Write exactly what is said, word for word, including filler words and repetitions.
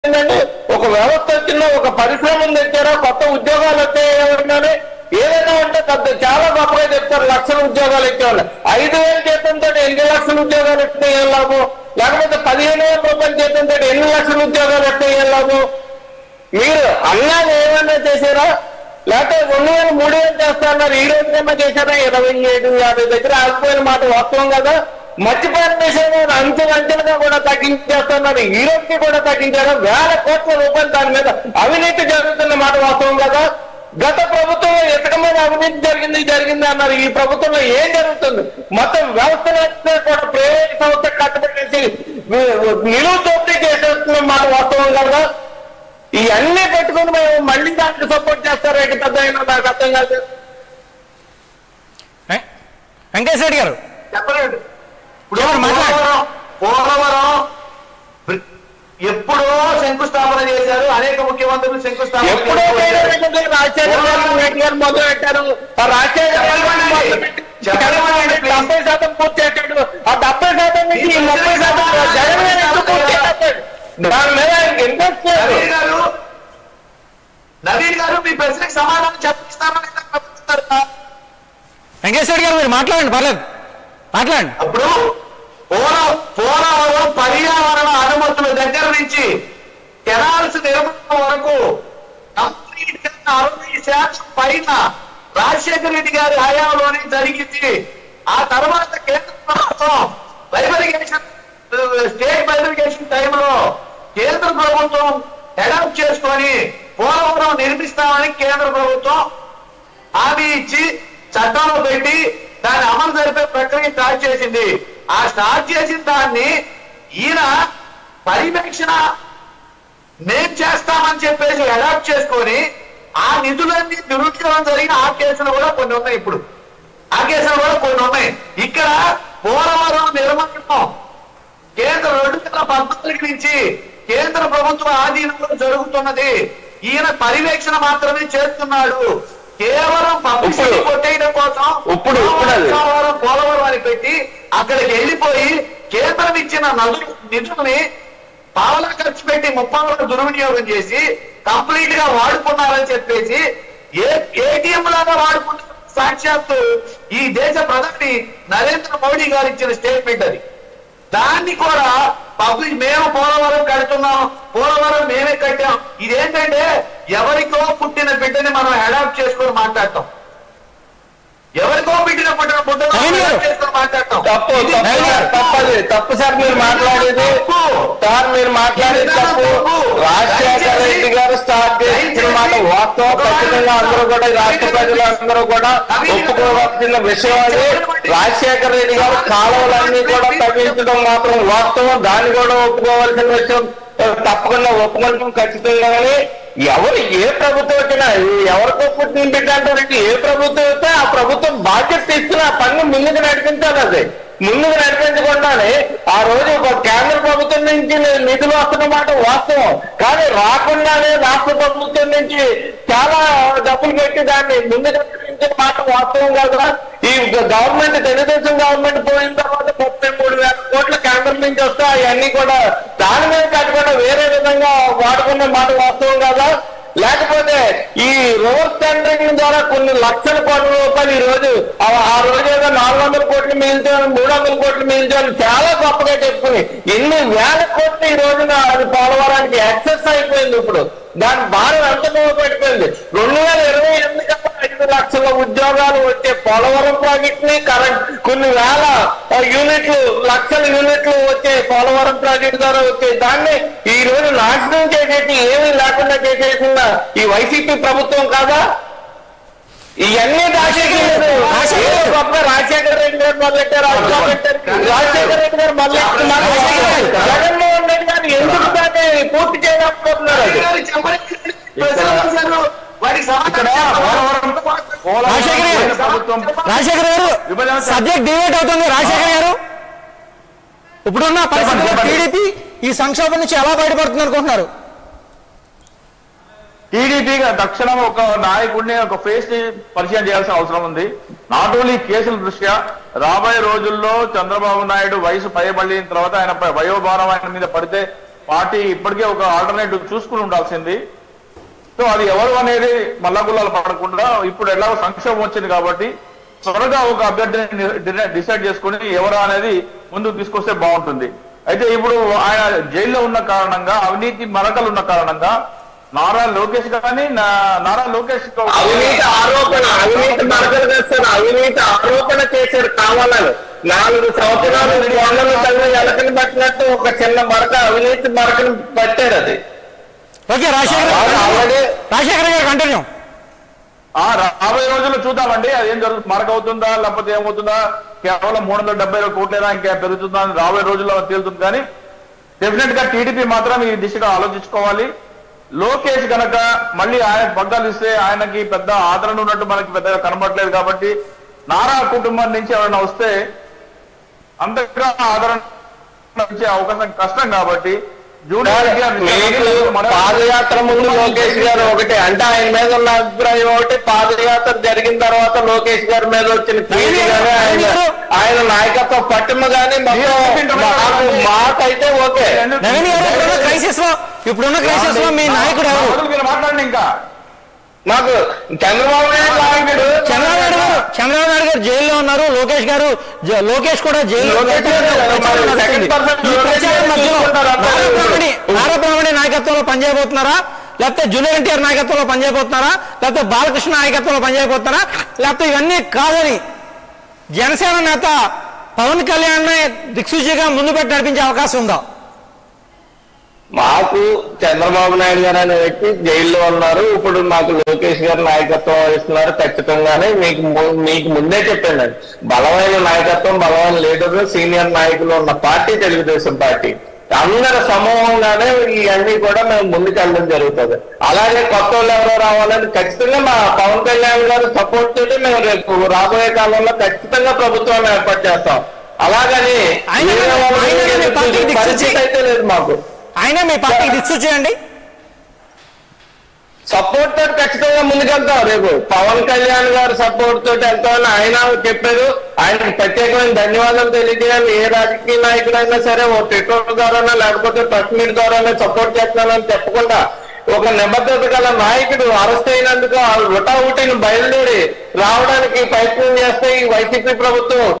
ఒక వ్యవస్థ వచ్చిందో, ఒక పరిశ్రమలు తెచ్చారో, కొత్త ఉద్యోగాలు వచ్చాయని ఏదైనా ఉంటే పెద్ద చాలా గొప్పగా చెప్తారు. లక్షల ఉద్యోగాలు ఇచ్చేవాళ్ళు ఐదు వేల జీతంతో ఎన్ని లక్షల ఉద్యోగాలు ఇస్తే ఏం లాభం, లేకపోతే పదిహేను వేల రూపాయల జీతంతో ఎన్ని లక్షల ఉద్యోగాలు ఇస్తే ఏం లాభం? మీరు అన్నాలు ఏమైనా చేశారా, లేకపోతే రెండు వేలు మూడు వేలు చేస్తా అన్నారు, ఈ రోజు కన్నా చేశారా? ఇరవై ఏడు యాభై దగ్గర ఆగిపోయిన మాట వాస్తవం కదా. మర్చిపోయిన విషయం అంచెలు అంచెలుగా కూడా తగ్గించేస్తున్నారు, ఈ రోజుకి కూడా తగ్గించారు. వేల కోట్ల రూపాయలు దాని మీద అవినీతి జరుగుతున్న మాట వాస్తవం కదా. గత ప్రభుత్వంలో ఇతక మీద అవినీతి జరిగింది జరిగింది అన్నారు, ఈ ప్రభుత్వంలో ఏం జరుగుతుంది? మొత్తం వ్యవస్థలో కూడా ప్రైవేట్ సంస్థ కట్టబెట్టేసి నిలువ దోపిడీ చేసేస్తున్న మాట వాస్తవం కదా. ఇవన్నీ పెట్టుకుని మేము మళ్ళీ దానికి సపోర్ట్ చేస్తారేంటి పెద్ద అయినా నాకు అర్థం కాదు. వెంకటేశ్వర రెడ్డి గారు చెప్పలేదు. ఇప్పుడు పోలవరం ఎప్పుడో శంకుస్థాపన చేశారు, అనేక ముఖ్యమంత్రులు శంకుస్థాపన ఎప్పుడో రాజశేఖర్ గారు మొదలు పెట్టారు. డెబ్బై శాతం పూర్తి చేశాడు. ఆ డెబ్బై శాతం నుంచి ముప్పై శాతం జగన్ పూర్తి చేస్తాడు. దాని మీద ఇంట్రెస్ట్ గారు నవీన్ గారు మీ ప్రశ్నకు సమాధానం చెప్పిస్తారని వెంకటేశ్వర గారు మీరు మాట్లాడండి, పర్లేదు మాట్లాడండి. అప్పుడు పోల పోలవరం పర్యావరణ అనుమతుల దగ్గర నుంచి కెనాల్స్ నిర్మాణం వరకు కంప్లీట్ గా అరవై శాతం పైన రాజశేఖర రెడ్డి గారి హయాంలోనే జరిగింది. ఆ తర్వాత కేంద్ర ప్రభుత్వం బైఫర్కేషన్ స్టేట్ బైఫర్కేషన్ టైంలో కేంద్ర ప్రభుత్వం అడాప్ట్ చేసుకొని పోలవరం నిర్మిస్తామని కేంద్ర ప్రభుత్వం హామీ ఇచ్చి చట్టంలో పెట్టి దాన్ని అమలు జరిపే ప్రక్రియ స్టార్ట్ చేసింది. ఆ స్టార్ట్ చేసిన దాన్ని ఈయన పర్యవేక్షణ మేం చేస్తామని చెప్పేసి అడాప్ట్ చేసుకొని ఆ నిధులన్నీ దురుపయోగం జరిగిన ఆ కేసులు కూడా కొన్ని ఉన్నాయి. ఇప్పుడు ఆ కేసులు కూడా కొన్ని ఉన్నాయి. ఇక్కడ పోలవరం నిర్మాణం కేంద్ర రెండు వేల పద్నాలుగు నుంచి కేంద్ర ప్రభుత్వ ఆధీనంలో జరుగుతున్నది. ఈయన పర్యవేక్షణ మాత్రమే చేస్తున్నాడు. కేవలం పబ్లిసిటీ కొట్టేయడం కోసం ఇప్పుడు పోలవరం పోలవరం అని పెట్టి అక్కడికి వెళ్ళిపోయి కేంద్రం ఇచ్చిన నదులు నిధుల్ని పావలా ఖర్చు పెట్టి ముప్పావల దుర్వినియోగం చేసి కంప్లీట్ గా వాడుకున్నారని చెప్పేసి ఏ ఏటీఎం లాగా వాడుకుంటున్న సాక్షాత్తు ఈ దేశ ప్రధాని నరేంద్ర మోడీ గారు ఇచ్చిన స్టేట్మెంట్ అది. దాన్ని కూడా పబ్లిక్ మేము పోలవరం కడుతున్నాం, పోలవరం మేమే కట్టాం. ఇదేంటంటే ఎవరికో పుట్టిన బిడ్డని మనం అడాప్ట్ చేసుకొని మాట్లాడతాం, ఎవరికో పుట్టిన పుట్టిన బిడ్డను చేసుకొని మాట్లాడతాం. తప్పు తప్పది తప్పు సార్ మీరు మాట్లాడేది సార్ మీరు మాట్లాడేది తప్పు. రాజశేఖర రెడ్డి గారు స్టార్ట్ చేసిన మాట వాస్తవం. ఖచ్చితంగా అందరూ కూడా రాష్ట్ర ప్రజలు అందరూ కూడా ఒప్పుకోవాల్సిన విషయం అది. రాజశేఖర రెడ్డి గారు కాలువలన్నీ కూడా తగ్గించడం మాత్రం వాస్తవం, దాన్ని కూడా ఒప్పుకోవాల్సిన విషయం. తప్పకుండా ఒప్పుకుంటాం ఖచ్చితంగానే. ఎవరు ఏ ప్రభుత్వం వచ్చినా ఎవరితో పుట్టిన బిడ్డ అంటారంటే ఏ ప్రభుత్వం వస్తే ఆ ప్రభుత్వం బాధ్యత తీసుకుని ఆ పన్ను ముందుకు నడిపించాలి. అది ముందుకు నడిపించకుండానే ఆ రోజు కేంద్ర ప్రభుత్వం నుంచి నిధులు వస్తున్నమాట వాస్తవం, కానీ రాకుండానే రాష్ట్ర ప్రభుత్వం నుంచి చాలా డబ్బులు పెట్టి దాన్ని ముందుకు నడిపించిన మాట వాస్తవం కదా. ఈ గవర్నమెంట్ తెలుగుదేశం గవర్నమెంట్ పోయిన తర్వాత ముప్పై మూడు వేల కోట్ల కేంద్రం నుంచి వస్తే అవన్నీ కూడా దాని మీద కాకుండా వేరే విధంగా వాడుకునే మాట వాస్తవం కదా. లేకపోతే ఈ రివర్స్ టెండరింగ్ ద్వారా కొన్ని లక్షల కోట్ల రూపాయలు ఈ రోజు ఆ రోజు ఏదో నాలుగు వందల కోట్లు మిగిల్చాను మూడు వందల కోట్లు మిగిల్చాను చాలా గొప్పగా చెప్పుకుని ఎన్ని వేల కోట్లు ఈ రోజున అది పోలవరానికి యాక్సెస్ అయిపోయింది. ఇప్పుడు దాని భారం ఎంత పడిపోయింది. రెండు వేల ఇరవై ఎనిమిది కన్నా ఐదు లక్షల ఉద్యోగాలు వచ్చే పోలవరం ప్రాజెక్ట్ ని కరెంట్ కొన్ని వేల యూనిట్లు లక్షల యూనిట్లు వచ్చే పోలవరం ప్రాజెక్ట్ ద్వారా వచ్చే దాన్ని ఈ రోజు నాశనం చేసేసి ఏమీ లేకుండా చేసేసిన ఈ వైసీపీ ప్రభుత్వం కాదా? ఇవన్నీ రాజశేఖర గొప్ప రాజశేఖర రెడ్డి గారు మొదలెట్టారు, రాజశేఖర రెడ్డి గారు మొదలెట్టారు, జగన్మోహన్ రెడ్డి గారు ఎందుకు దాన్ని పూర్తి చేయలేకపోతున్నారు? రాజశేఖర్ గారు సబ్జెక్ట్ డిబేట్ అవుతుంది. రాజశేఖర్ గారు ఇప్పుడున్న పరిస్థితుల్లో టీడీపీ ఈ సంక్షోభం నుంచి ఎలా బయటపడుతుంది అనుకుంటున్నారు? టీడీపీ తక్షణం ఒక నాయకుడిని ఒక ఫేస్ ని పరిచయం చేయాల్సిన అవసరం ఉంది. నాట్ ఓన్లీ కేసుల దృష్ట్యా రాబోయే రోజుల్లో చంద్రబాబు నాయుడు వయసు పైబడిన తర్వాత ఆయన వయోభారం ఆయన మీద పడితే పార్టీ ఇప్పటికే ఒక ఆల్టర్నేటివ్ చూసుకుని ఉండాల్సింది. సో అది ఎవరు అనేది మల్లగుల్లాలు పడకుండా ఇప్పుడు ఎలాగో సంక్షోభం వచ్చింది కాబట్టి త్వరగా ఒక అభ్యర్థిని డిసైడ్ చేసుకుని ఎవరు అనేది ముందుకు తీసుకొస్తే బాగుంటుంది. అయితే ఇప్పుడు ఆయన జైల్లో ఉన్న కారణంగా, అవినీతి మరకలు ఉన్న కారణంగా నారా లోకేష్ కానీ నారా లోకేష్ అవినీతి ఆరోపణ అవినీతి మరకలు చేస్తారు, అవినీతి ఆరోపణ చేశారు కావాలని. నాలుగు సంవత్సరాలు కొండలు తగిన ఎలకని పట్టినట్టు ఒక చిన్న మరక అవినీతి మరకని పట్టారు. అది ఓకే రాజశేఖర్ రాజశేఖర్ గారు కంటిన్యూ. ఆ రాబోయే రోజుల్లో చూద్దామండి అది ఏం జరుగుతుంది, మరక అవుతుందా లేకపోతే ఏమవుతుందా, కేవలం మూడు వందల డెబ్బై కోట్లేదా ఇంకా పెరుగుతుందా అని రాబోయే రోజుల్లో తేలుతుంది. కానీ డెఫినెట్ గా టీడీపీ మాత్రం ఈ దిశగా ఆలోచించుకోవాలి. లోకేష్ గనక మళ్ళీ ఆయన పగ్గాలు ఇస్తే ఆయనకి పెద్ద ఆదరణ ఉన్నట్టు మనకి పెద్దగా కనబడలేదు కాబట్టి నారా కుటుంబం నుంచి ఎవరైనా వస్తే అంతగా ఆదరణ ఇచ్చే అవకాశం కష్టం కాబట్టి పాదయాత్ర ముందు లోకేష్ గారు ఒకటి అంటే ఆయన మీద ఉన్న అభిప్రాయం ఒకటి, పాదయాత్ర జరిగిన తర్వాత లోకేష్ గారి మీద వచ్చిన కీర్తి కానీ ఆయన ఆయన నాయకత్వం పట్టుమ కానీ మాట అయితే ఓకే. క్రైసిస్ లో ఇప్పుడున్న క్రైసిస్ లో మీ నాయకుడు ఎవరు? మీరు మాట్లాడండి. ఇంకా మాకు చంద్రబాబు నాయుడు నాయకుడు చంద్రబాబు నాయుడు గారు చంద్రబాబు నాయుడు గారు జైల్లో ఉన్నారు, లోకేష్ గారు లోకేష్ కూడా జైల్లో. నారా బ్రాహ్మణి నాయకత్వంలో పనిచేయబోతున్నారా, లేకపోతే జూనియర్ ఎన్టీఆర్ నాయకత్వంలో పనిచేయబోతున్నారా, లేకపోతే బాలకృష్ణ నాయకత్వంలో పనిచేయబోతున్నారా, లేకపోతే ఇవన్నీ కాదని జనసేన నేత పవన్ కళ్యాణ్ దిక్సూచిగా ముందు పెట్టి నడిపించే అవకాశం ఉందా? మాకు చంద్రబాబు నాయుడు గారు అనే వ్యక్తి జైల్లో ఉన్నారు, ఇప్పుడు మాకు లోకేష్ గారు నాయకత్వం వహిస్తున్నారు. ఖచ్చితంగానే మీకు మీకు ముందే చెప్పానండి, బలమైన నాయకత్వం, బలమైన లీడర్, సీనియర్ నాయకులు ఉన్న పార్టీ తెలుగుదేశం పార్టీ. అందరి సమూహంగానే ఇవన్నీ కూడా మేము ముందుకెళ్ళడం జరుగుతుంది. అలాగే కొత్త వాళ్ళు ఎవరో రావాలని ఖచ్చితంగా మా పవన్ కళ్యాణ్ గారు సపోర్ట్ తోటి మేము రేపు రాబోయే కాలంలో ఖచ్చితంగా ప్రభుత్వాన్ని ఏర్పాటు చేస్తాం. అలాగని పరిస్థితి అయితే లేదు మాకు. ఆయన మీ పార్టీకి దిక్సూచి చేయండి, సపోర్ట్ తోటి ఖచ్చితంగా ముందుకెళ్తాం. రేపు పవన్ కళ్యాణ్ గారు సపోర్ట్ తోటి వెళ్తామని ఆయన చెప్పారు. ఆయనకు ప్రత్యేకమైన ధన్యవాదాలు తెలియజేయాలి. ఏ రాజకీయ నాయకుడైనా సరే ఓ ట్విట్టర్ ద్వారానో లేకపోతే ప్రెస్ మీట్ ద్వారానో సపోర్ట్ చేస్తానని చెప్పకుండా ఒక నిబద్ధత గల నాయకుడు అరెస్ట్ అయినందుకు హుటాహుటిని బయలుదేరి రావడానికి ప్రయత్నం చేస్తే ఈ వైసీపీ ప్రభుత్వం